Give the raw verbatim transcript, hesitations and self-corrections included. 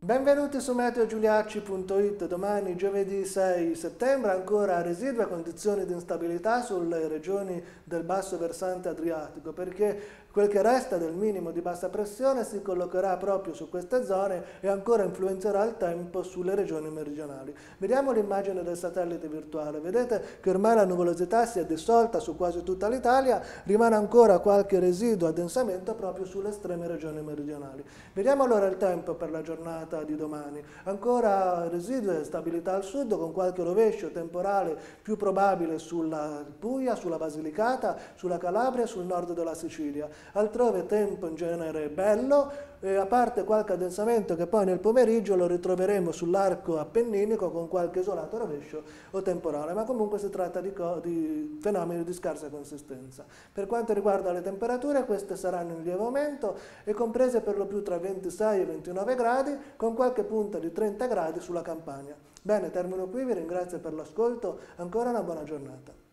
Benvenuti su meteo giuliacci punto it. Domani giovedì sei settembre ancora residue condizioni di instabilità sulle regioni del basso versante adriatico, perché quel che resta del minimo di bassa pressione si collocherà proprio su queste zone e ancora influenzerà il tempo sulle regioni meridionali. Vediamo l'immagine del satellite virtuale. Vedete che ormai la nuvolosità si è dissolta su quasi tutta l'Italia, rimane ancora qualche residuo addensamento proprio sulle estreme regioni meridionali. Vediamo allora il tempo per la giornata di domani. Ancora residue stabilità al sud con qualche rovescio temporale più probabile sulla Puglia, sulla Basilicata, sulla Calabria e sul nord della Sicilia. Altrove tempo in genere bello, eh, a parte qualche addensamento che poi nel pomeriggio lo ritroveremo sull'arco appenninico con qualche isolato rovescio o temporale, ma comunque si tratta di, di fenomeni di scarsa consistenza. Per quanto riguarda le temperature, queste saranno in lieve aumento e comprese per lo più tra ventisei e ventinove gradi, con qualche punta di trenta gradi sulla Campania. Bene, termino qui, vi ringrazio per l'ascolto, ancora una buona giornata.